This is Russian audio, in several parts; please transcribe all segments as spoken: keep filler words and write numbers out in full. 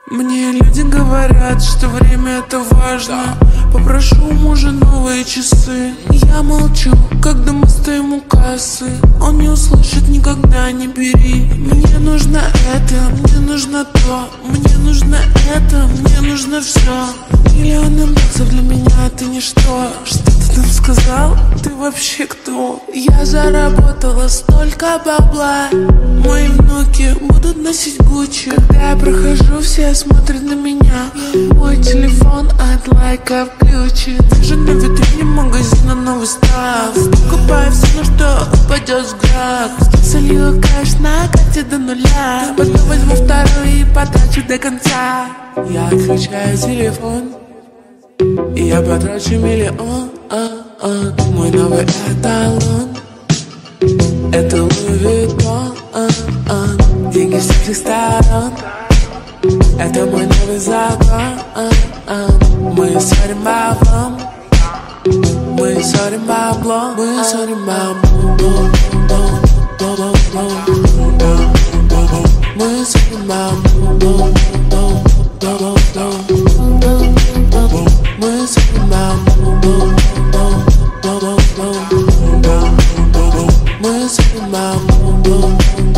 Мне люди говорят, что время это важно. Попрошу у мужа новые часы. Я молчу, когда мы стоим у кассы. Он не услышит никогда, не бери. Мне нужно это, мне нужно то. Мне нужно это, мне нужно все. Миллионы баксов для меня это ничто. Что ты там сказал? Ты вообще кто? Я заработала столько бабла. Мои внуки будут носить Гуччи. Когда я прохожу, все смотрят на меня. Мой телефон от лайка в ключе. Даже на витрине магазина новый став. Покупаю все, на что упадет взгляд. Солью кэш на карте до нуля. Потом возьму второй и потрачу до конца. Я отключаю телефон и я потрачу миллион. Мой новый эталон — это Луи Виттон. Деньги с всех сторон — это мой новый закон. Мы ссорим баблом, мы ссорим баблом, мы ссорим баблом. Мы ссорим баблом, мы ссорим баблом. Мы ссорим баблом.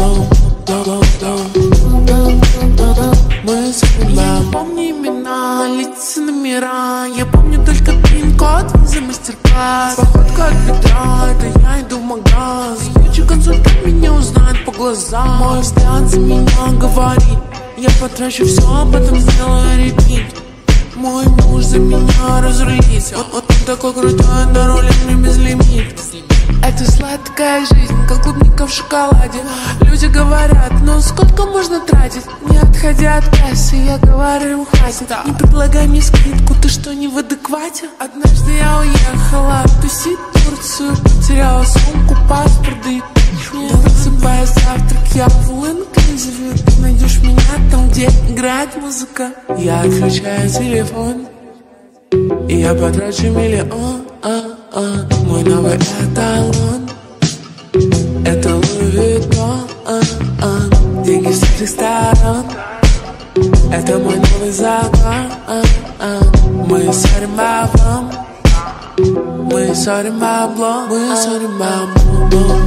Мы ссорим баблом. Помню имена, лица, номера. Я помню только пин-код за мастер-класс. Походка от бедра, это я иду в магаз. Ключи консультант меня узнает по глазам. Мой взгляд за меня говорит. Я потрачу все, а потом сделаю репит. Мой муж за меня разрулится. Вот, вот он такой крутой, на руле мне безлимит. Это сладкая жизнь, как клубника в шоколаде. Люди говорят, ну сколько можно тратить? Не отходя от кассы, я говорю им хватит. Не предлагай мне скидку, ты что, не в адеквате? Однажды я уехала тусить в Турцию. Потеряла сумку, паспорт, да и не просыпая завтрак, я в all-inclusive. Ты найдешь меня там, где играет музыка. Я отключаю телефон и я потрачу миллион. Мой новый эталон — это Луи Виттон. Деньги с всех сторон — это мой новый закон. Мы ссорим баблом, мы ссорим баблом, мы ссорим баблом.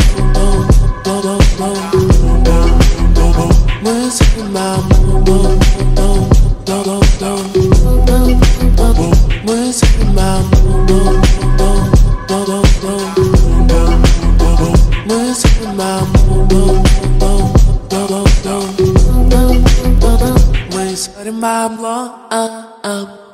Мы ссорим баблом. Мы ссорим баблом. Мы ссорим баблом. Мы ссорим баблом.